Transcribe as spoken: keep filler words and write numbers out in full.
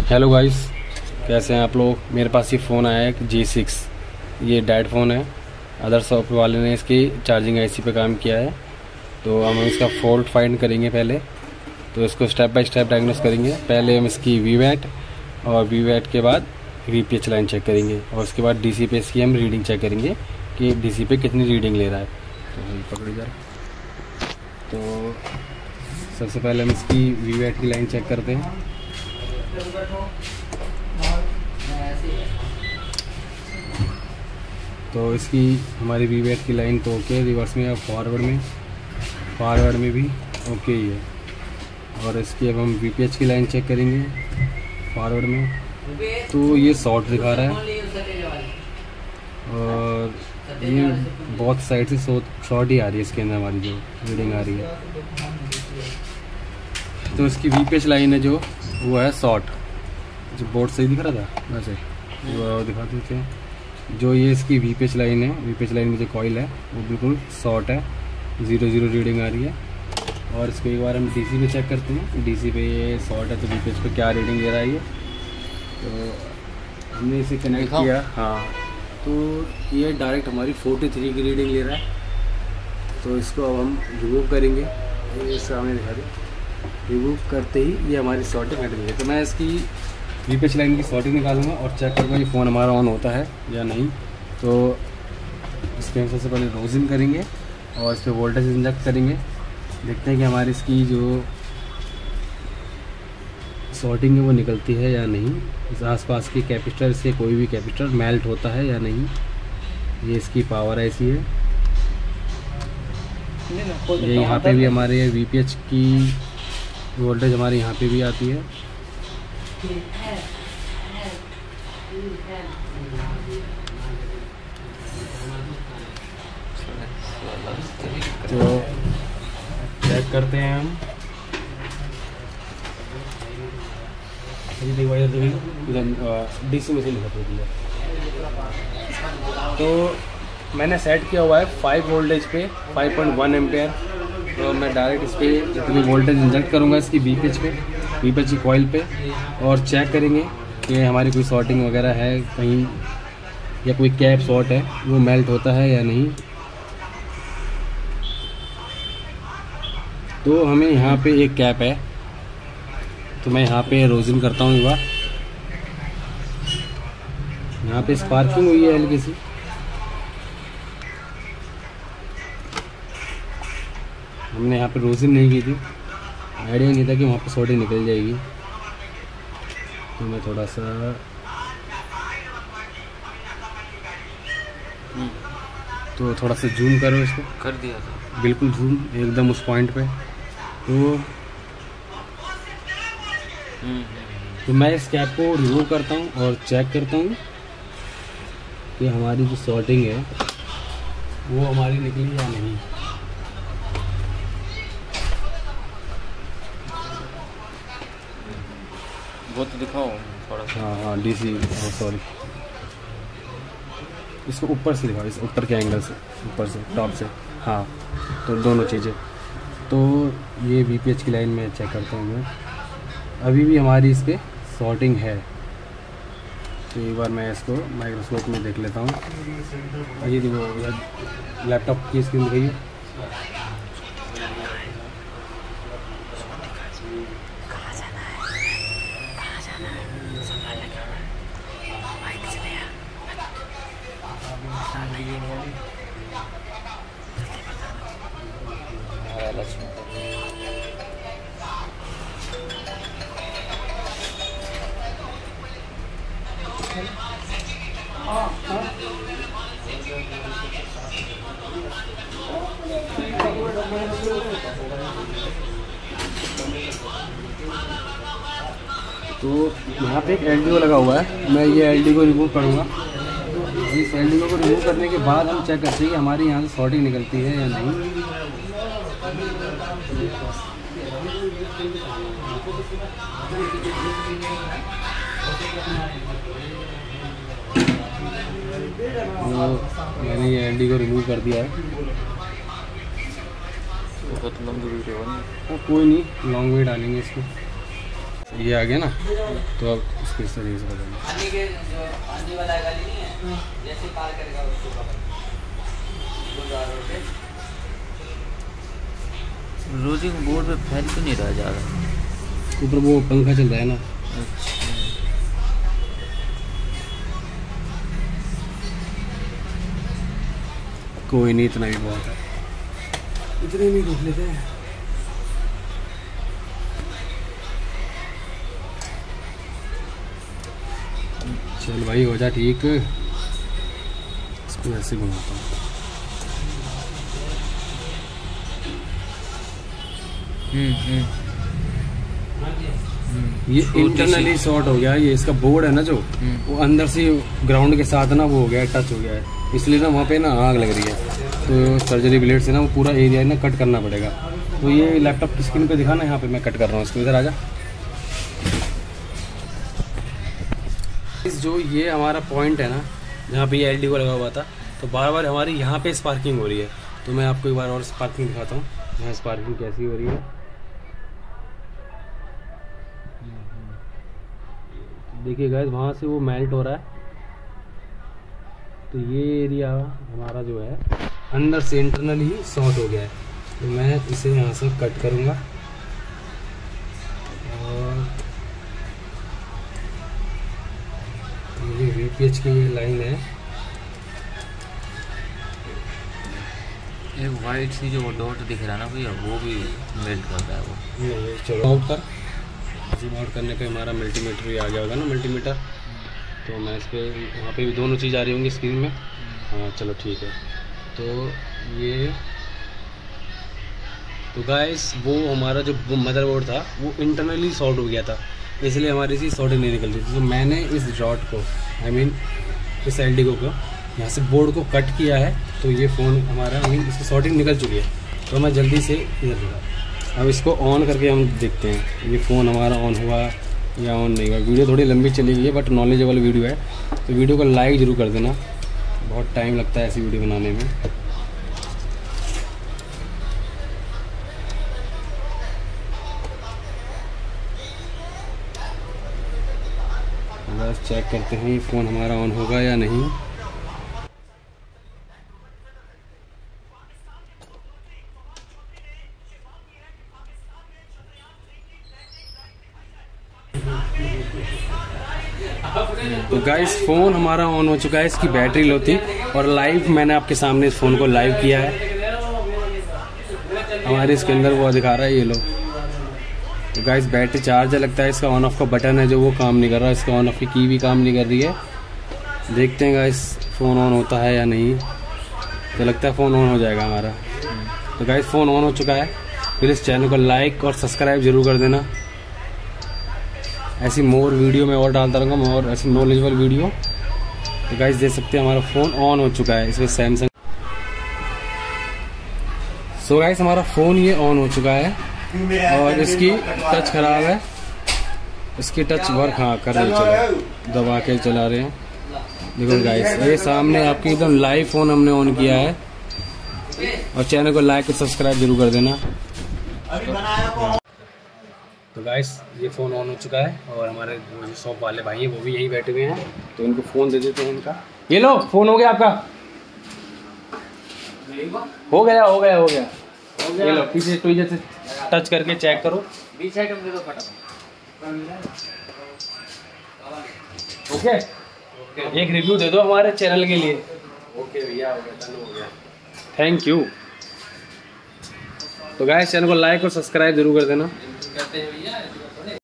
Hello guys, कैसे हैं आप लोग। मेरे पास ये फ़ोन आया है जी सिक्स। ये डैड फ़ोन है। अदर शॉप वाले ने इसकी चार्जिंग आईसी पे काम किया है। तो हम इसका फॉल्ट फाइंड करेंगे पहले। तो इसको स्टेप बाय स्टेप डायग्नोस करेंगे। पहले हम इसकी वी वैट और वी वैट के बाद V P H line check करेंगे और उसके बाद डी सी पे इसकी हम रीडिंग चेक करेंगे कि डी सी पे कितनी रीडिंग ले रहा है। तो पकड़ी जाए। तो सबसे पहले हम इसकी वी वैट की लाइन चेक करते हैं। तो इसकी हमारी वी वैट की लाइन तो ओके, रिवर्स में या फॉरवर्ड में फॉरवर्ड में भी ओके ही है। और इसकी अब हम वी पी एच की लाइन चेक करेंगे फॉरवर्ड में, तो ये शॉर्ट दिखा रहा है और ये बहुत साइड से शॉर्ट ही आ रही है। इसके अंदर हमारी जो रीडिंग आ रही है, तो इसकी वी पी एच लाइन है जो वो है शॉर्ट। जो बोर्ड सही दिख रहा था वैसे वो दिखा देते हैं। जो ये इसकी वी पी एच लाइन है, वी पी एच लाइन में जो कॉइल है वो बिल्कुल शॉर्ट है, ज़ीरो ज़ीरो रीडिंग आ रही है। और इसको एक बार हम डी सी पे चेक करते हैं। डी सी पे ये शॉर्ट है तो वी पी एच पे क्या रीडिंग दे रहा है ये। तो हमने इसे कनेक्ट किया, हाँ, तो ये डायरेक्ट हमारी फोर्टी थ्री की रीडिंग ले रहा है। तो इसको अब हम रिमूव करेंगे। ये सामने दिखा दें, रिमूव करते ही ये हमारी शॉर्टिंग हट गई है। तो मैं इसकी वी पी एच लाइन की शॉर्टिंग निकालूंगा और चेक करूँगा ये फ़ोन हमारा ऑन होता है या नहीं। तो इसके हम सबसे पहले रोजिन करेंगे और इस पर वोल्टेज इंजेक्ट करेंगे। देखते हैं कि हमारी इसकी जो शॉर्टिंग है वो निकलती है या नहीं। इस आसपास के कैपेसिटर से कोई भी कैपेसिटर मेल्ट होता है या नहीं। ये इसकी पावर ऐसी है। ये यहाँ पे भी हमारे वी पी एच की वोल्टेज हमारे यहाँ पे भी आती है। तो चेक करते हैं हम। डी सी में से लिखा दिया। तो मैंने सेट किया हुआ है फाइव वोल्टेज पे फाइव पॉइंट वन एम्पेयर। तो मैं डायरेक्ट इस पर जितनी वोल्टेज इंजेक्ट करूँगा इसकी वी पी एच पे वी पी एच की कॉइल पे, और चेक करेंगे कि हमारी कोई शॉर्टिंग वगैरह है कहीं या कोई कैप शॉर्ट है वो मेल्ट होता है या नहीं। तो हमें यहाँ पे एक कैप है, तो मैं यहाँ पे रोजिन करता हूँ एक बार। यहाँ पे स्पार्किंग हुई है हल्की सी। हमने यहाँ पे रोजिन नहीं की थी, आइडिया नहीं था कि वहाँ पे शॉर्टिंग निकल जाएगी। तो मैं थोड़ा सा तो थोड़ा सा जूम करो, इसको कर दिया था बिल्कुल जूम एकदम उस पॉइंट पे। तो तो मैं इस कैप को रिमूव करता हूँ और चेक करता हूँ कि हमारी जो शॉर्टिंग है वो हमारी निकली या नहीं। वो तो दिखाओ थोड़ा सा। हाँ हाँ डी सी, सॉरी, इसको ऊपर से दिखाओ, इस ऊपर के एंगल से, ऊपर से, टॉप से। हाँ, तो दोनों चीज़ें। तो ये वी पी एच की लाइन में चेक करता हूँ मैं। अभी भी हमारी इस पर शॉर्टिंग है। तो एक बार मैं इसको माइक्रोस्कोप में देख लेता हूँ। ये देखो लैपटॉप की स्क्रीन दिखाइए। तो यहाँ पे एक एल डी ओ लगा हुआ है, मैं ये एल डी को रिमूव करूँगा। इस एल डी ओ को रिमूव करने के बाद हम चेक करते हैं कि हमारे यहाँ से शॉर्टिंग निकलती है या नहीं। तो मैंने ये एल डी को रिमूव कर दिया है। बहुत लंबी वीडियो है। हाँ कोई नहीं, लॉन्ग में डालेंगे इसको। ये आ गया ना, तो अब इसको इस तरीके से बदलना। रोजिंग बोर्ड पे फैल क्यों नहीं रहा जा रहा? ऊपर वो पंखा चल रहा है ना। अच्छा कोई नहीं, इतना ही बहुत है, इतने में देख लेते हैं। चल भाई हो जा ठीक, इसको ऐसे घुमाता हूँ। हम्म ये इंटरनली शॉर्ट हो गया। ये इसका बोर्ड है ना जो, वो अंदर से ग्राउंड के साथ ना वो हो गया है, टच हो गया है, इसलिए ना वहाँ पे ना आग लग रही है। तो सर्जरी ब्लेड से ना वो पूरा एरिया ना कट करना पड़ेगा। तो ये लैपटॉप की स्क्रीन पे दिखाना, यहाँ पे मैं कट कर रहा हूँ इसको। इधर आजा। इस जो ये हमारा पॉइंट है ना, जहाँ पे ये एल डी को लगा हुआ था, तो बार बार हमारी यहाँ पे स्पार्किंग हो रही है। तो मैं आपको एक बार और स्पार्किंग दिखाता हूँ, यहाँ स्पार्किंग कैसी हो रही है। देखिए गाइस, वहाँ से वो मेल्ट हो रहा है। तो ये एरिया हमारा जो है अंदर से इंटरनल ही शॉर्ट हो गया है। तो मैं इसे यहाँ से कट करूँगा और ये वी पी एच की ये लाइन है। एक वाइट सी जो डॉट दिख रहा है ना भैया, वो भी मेल्ट कर रहा है वो। नहीं, चलो आउट कर। जूम आउट करने पे हमारा मल्टीमीटर ही आ गया होगा ना, मल्टीमीटर। तो मैं इस पर वहाँ पे भी दोनों चीज़ आ रही होंगी स्क्रीन में। हाँ चलो ठीक है। तो ये तो गाइस, वो हमारा जो मदरबोर्ड था वो इंटरनली शॉर्ट हो गया था, इसलिए हमारी सी शॉर्टिंग नहीं निकलती थी। तो मैंने इस डॉट को, आई मीन इस एल डी को यहाँ से बोर्ड को कट किया है। तो ये फ़ोन हमारा, आई मीन इसकी शॉर्टिंग निकल चुकी है। तो मैं जल्दी से इधर लगा, अब इसको ऑन करके हम देखते हैं ये फ़ोन हमारा ऑन हुआ या ऑन नहीं हुआ। वीडियो थोड़ी लंबी चली गई है, बट नॉलेजेबल वीडियो है, तो वीडियो को लाइक ज़रूर कर देना। बहुत टाइम लगता है ऐसी वीडियो बनाने में। बस चेक करते हैं ये फ़ोन हमारा ऑन होगा या नहीं। तो गाइस, फ़ोन हमारा ऑन हो चुका है, इसकी बैटरी लो थी और लाइव मैंने आपके सामने इस फ़ोन को लाइव किया है। हमारे इसके अंदर वो दिखा रहा है, ये लो। तो गाइस, बैटरी चार्ज लगता है, इसका ऑन ऑफ का बटन है जो वो काम नहीं कर रहा, इसका ऑन ऑफ की की भी काम नहीं कर रही है। देखते हैं गाइस फ़ोन ऑन होता है या नहीं। तो लगता है फ़ोन ऑन हो जाएगा हमारा। तो गाइस, फ़ोन ऑन हो चुका है। फिर इस चैनल को लाइक और सब्सक्राइब जरूर कर देना। ऐसी मोर वीडियो में और डालता रहूँगा मैं, और ऐसी नॉलेजेबल वीडियो। तो गाइस देख सकते हैं हमारा फ़ोन ऑन हो चुका है, इसमें सैमसंग। सो गाइस, हमारा फ़ोन ये ऑन हो चुका है और इसकी टच ख़राब है। इसकी टच वर्क हाँ कर रही, चलो दबा के चला रहे हैं। देखो गाइस, ये सामने आपकी एकदम लाइव फ़ोन हमने ऑन किया है। और चैनल को लाइक और सब्सक्राइब जरूर कर देना। तो गाइस, ये फ़ोन ऑन हो चुका है और हमारे जो शॉप वाले भाई हैं वो भी यहीं बैठे हुए हैं। तो इनको फ़ोन दे देते हैं इनका। ये लो, फ़ोन हो गया आपका। हो गया हो गया हो गया ये लो, पीछे तो जैसे टच करके चेक करो। बीच आइटम दे दो फटाफट। ओके, एक रिव्यू दे दो हमारे चैनल के लिए। ओके भैया, हो गया, डन हो गया, थैंक यू। तो गाइस, चैनल को लाइक और सब्सक्राइब जरूर कर देना। करते हैं भैया।